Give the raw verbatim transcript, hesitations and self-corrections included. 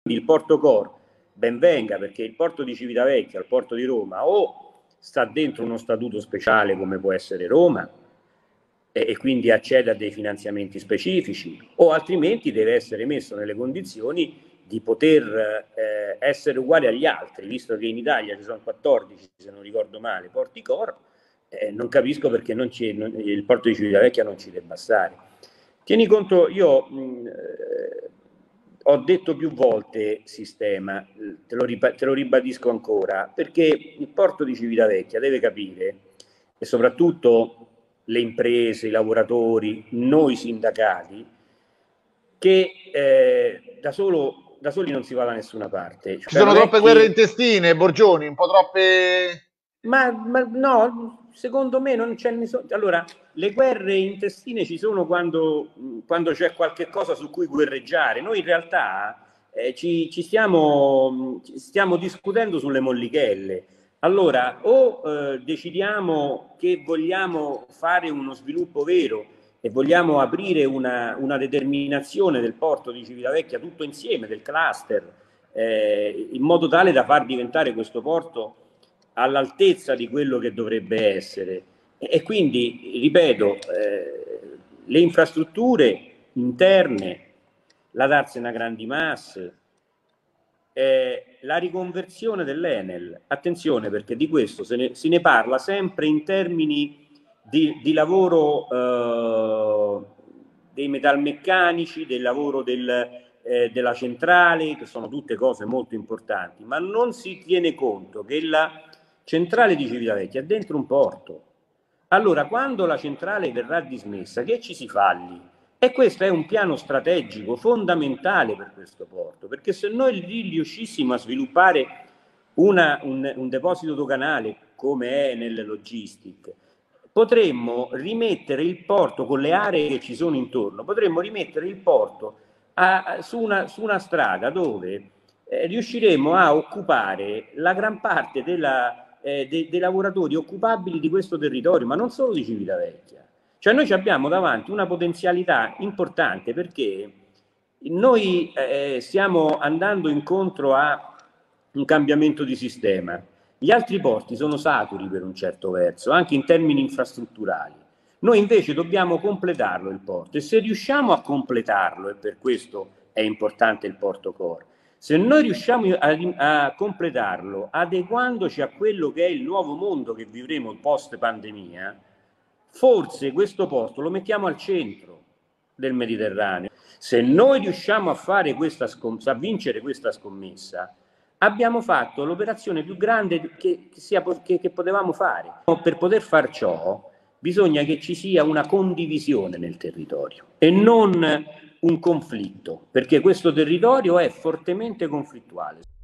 il Porto Core ben venga, perché il porto di Civitavecchia, il porto di Roma, o sta dentro uno statuto speciale come può essere Roma, e, e quindi accede a dei finanziamenti specifici, o altrimenti deve essere messo nelle condizioni di poter eh, essere uguale agli altri, visto che in Italia ci sono quattordici, se non ricordo male, porti core. Eh, non capisco perché non ci, non, il porto di Civitavecchia non ci debba stare. Tieni conto, io mh, eh, ho detto più volte sistema, te lo, te lo ribadisco ancora, perché il porto di Civitavecchia deve capire, e soprattutto le imprese, i lavoratori, noi sindacati, che eh, da, solo, da soli non si va da nessuna parte. Ci Cioè, sono non è troppe guerre che... intestine, Borgioni, un po' troppe... Ma, ma no, secondo me non c'è nessuno. Allora, le guerre intestine ci sono quando, quando c'è qualche cosa su cui guerreggiare. Noi in realtà eh, ci, ci stiamo, stiamo discutendo sulle mollichelle. Allora, o eh, decidiamo che vogliamo fare uno sviluppo vero e vogliamo aprire una, una determinazione del porto di Civitavecchia tutto insieme, del cluster, eh, in modo tale da far diventare questo porto all'altezza di quello che dovrebbe essere. E quindi, ripeto, eh, le infrastrutture interne, la darsena grandi masse, eh, la riconversione dell'Enel. Attenzione, perché di questo se ne, se ne parla sempre in termini di, di lavoro eh, dei metalmeccanici, del lavoro del, eh, della centrale, che sono tutte cose molto importanti, ma non si tiene conto che la centrale di Civitavecchia è dentro un porto. Allora, quando la centrale verrà dismessa, che ci si fa lì? E questo è un piano strategico fondamentale per questo porto, perché se noi lì riuscissimo a sviluppare una, un, un deposito doganale come è nelle logistic, potremmo rimettere il porto con le aree che ci sono intorno, potremmo rimettere il porto a, a, su, una, su una strada dove eh, riusciremo a occupare la gran parte della, eh, de, dei lavoratori occupabili di questo territorio, ma non solo di Civitavecchia. Cioè noi abbiamo davanti una potenzialità importante, perché noi eh, stiamo andando incontro a un cambiamento di sistema. Gli altri porti sono saturi per un certo verso, anche in termini infrastrutturali. Noi invece dobbiamo completarlo il porto, e se riusciamo a completarlo, e per questo è importante il porto core, se noi riusciamo a, a completarlo adeguandoci a quello che è il nuovo mondo che vivremo post pandemia, forse questo porto lo mettiamo al centro del Mediterraneo. Se noi riusciamo a fare questa scommessa, a vincere questa scommessa, abbiamo fatto l'operazione più grande che, che, sia, che, che potevamo fare. Per poter far ciò bisogna che ci sia una condivisione nel territorio e non un conflitto, perché questo territorio è fortemente conflittuale.